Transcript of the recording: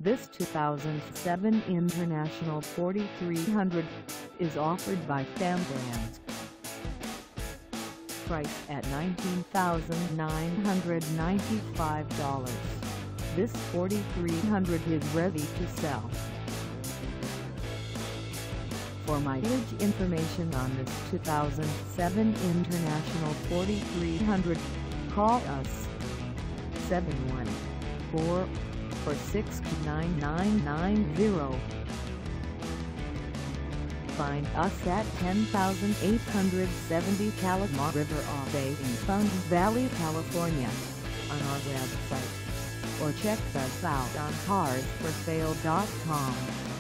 This 2007 International 4300 is offered by Pham Brands. Price at $19,995. This 4300 is ready to sell. For mileage information on this 2007 International 4300, call us 714-446-9990. Find us at 10870 Calamar River Ave in Fountain Valley, California, on our website, or check us out on carsforsale.com.